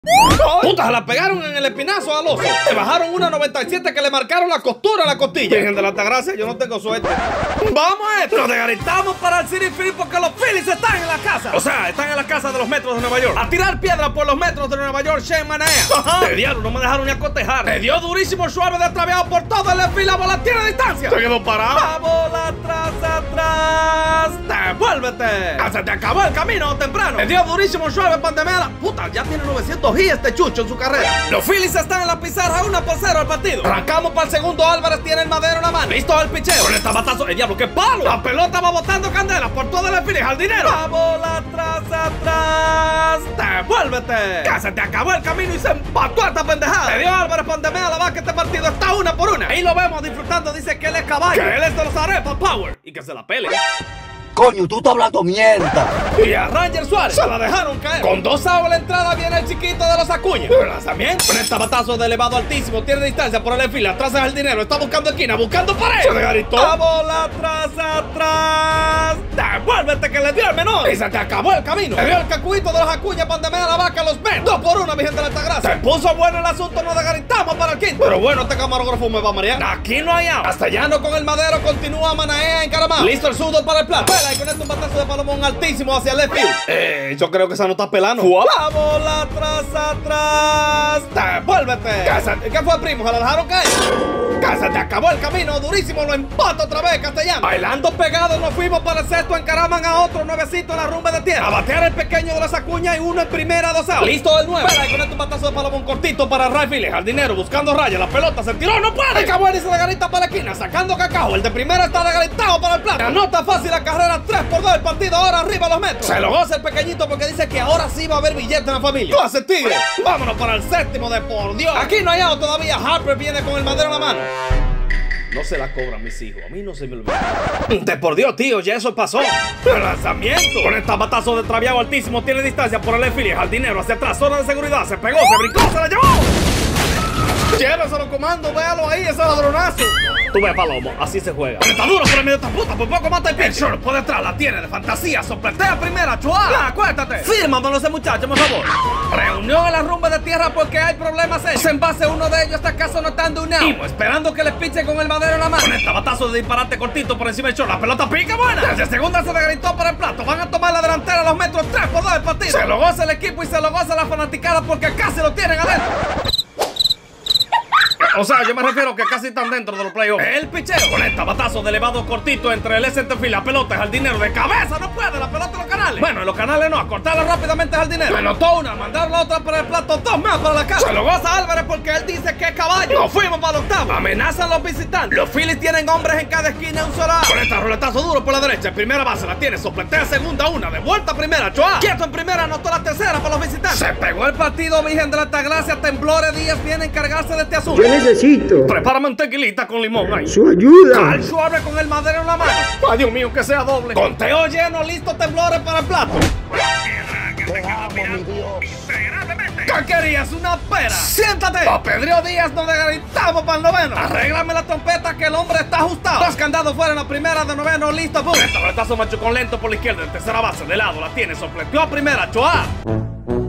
Puta, se la pegaron en el espinazo al oso. Le bajaron una 97 que le marcaron la costura en la costilla. Virgen de la Altagracia, yo no tengo suerte. Vamos a esto. Nos desgaritamos para el Citi Field porque los Phillies están en la casa. O sea, están en la casa de los metros de Nueva York. A tirar piedra por los metros de Nueva York, Shane Manea. De diablo, no me dejaron ni acotejar. Le dio durísimo suave de traviado por todo el left field. La bola tiene distancia. Se quedó parado. La bola atrás. Devuélvete. Se te acabó el camino temprano. Le dio durísimo suave Pandemela. Puta, ya tiene 900 hits este chucho en su carrera. Los Phillies están en la pizarra 1-0 al partido. Arrancamos para el segundo. Álvarez tiene el madero en la mano. Listo el picheo. Con el tabatazo. El diablo, qué palo. La pelota va botando candela por todo el left field. Jardinero. La bola atrás. Devuélvete. Que se te acabó el camino y se empató esta pendejada. Le dio Álvarez Pandemela la vaca. Este partido está 1-1. Ahí lo vemos disfrutando. Dice que él es caballo. Que él es de los arepas power. Y que se la pele. Coño, tú estás hablando mierda. Y a Ranger Suárez se la dejaron caer. Con 2 outs a la entrada viene el chiquito de los Acuña. El lanzamiento. Con el tabatazo de elevado altísimo. Tiene distancia por el left field. Atrás es el dinero. Está buscando esquina. Buscando pared. Se desgaritó. La bola atrás. Devuélvete que le dio el menor. Y se te acabó el camino. Le dio el cacuito de los Acuña. Pandemea la vaca. Los ven. 2-1, Virgen de la Altagracia. Se puso bueno el asunto. Nos desgaritamos para el quinto. Pero bueno, este camarógrafo me va a marear. Aquí no hay out. Castellano con el madero. Continúa Manaea encaramado. Listo el zurdo para el plato. Y con esto un batazo de Palomón altísimo hacia el left field. Yo creo que esa no está pelando. La bola atrás. Devuélvete. ¿Qué fue, primo? ¿Se la dejaron caer? Que se te acabó el camino. Durísimo. Lo empata otra vez, Castellano. Bailando pegados nos fuimos para el sexto. Encaraman a otro nuevecito en la rumba de tierra. A batear el pequeño de las Acuña y uno en primera, 2 outs. Listo el 9. Y con esto un batazo de Palomón cortito para right field. Jardinero buscando raya. La pelota se tiró. No puede. Acabó y se desgarita para la esquina. Sacando cacao. El de primera está desgaritado para el plato. Anota fácil la carrera 3-2 el partido. Ahora arriba los metros. Se lo goza el pequeñito porque dice que ahora sí va a haber billete en la familia. ¡Tú haces tigre! Vámonos para el séptimo de por Dios. Aquí no hay out todavía. Harper viene con el madero en la mano. No se la cobran mis hijos. A mí no se me olvida. De por Dios, tío, ya eso pasó. El lanzamiento. Con el tabatazo de traviado altísimo. Tiene distancia por el left field. Jardinero hacia atrás. Zona de seguridad. Se pegó, se brincó, se la llevó. Lléveselo, comando, véalo ahí, ese ladronazo. Tú ves, Palomo, así se juega. Está duro por el medio de esta puta, por poco mata el pitch. El short por detrás la tiene de fantasía. Sopletea primera, chua. Acuéstate. Fírmamelo ese muchacho, por favor. Reunión en la rumba de tierra porque hay problemas serios. En base uno de ellos, esta casa no está en un out. Esperando que les piche con el madero en la mano. Con el tabatazo de disparate cortito por encima del short. La pelota pica buena. Desde segunda se desgaritó para el plato. Van a tomar la delantera a los metros 3-2 del partido. Se lo goza el equipo y se lo goza la fanaticada porque casi lo tienen adentro. O sea, yo me refiero que casi están dentro de los playoffs. El picheo con el tabatazo de elevado cortito entre el centerfield. La pelota es Jardinero de cabeza, no puede. La pelota en los canales. Bueno, en los canales no, a cortarla rápidamente Jardinero. Me notó una, mandar la otra para el plato, 2 más para la casa. Se lo goza Álvarez porque él dice que es caballo. Nos fuimos para el octavo. Amenazan los visitantes. Los Phillies tienen hombres en cada esquina, un solo out. Con este roletazo duro por la derecha. En primera base la tiene, sopletea segunda, una, de vuelta primera, Choa. Quieto en primera, anotó la tercera para los visitantes. Se pegó el partido, Virgen de la Altagracia. Temblores Díaz viene a encargarse de este asunto. Yo necesito. Prepárame un tequilita con limón ahí. Su ayuda. Al suave con el madero en la mano. Ay, Dios mío, que sea doble. Conteo lleno, listo, temblores para el plato. Te amo, mi Dios. ¿Qué querías? ¿Una pera? ¡Siéntate! A Pedro Díaz nos desgaritamos para el noveno. Arréglame la trompeta que el hombre está ajustado. 2 candados fuera en la primera de noveno, listo, boom. El tabletazo machucón lento por la izquierda. En tercera base, de lado, la tiene, sopleteó a primera, Choa.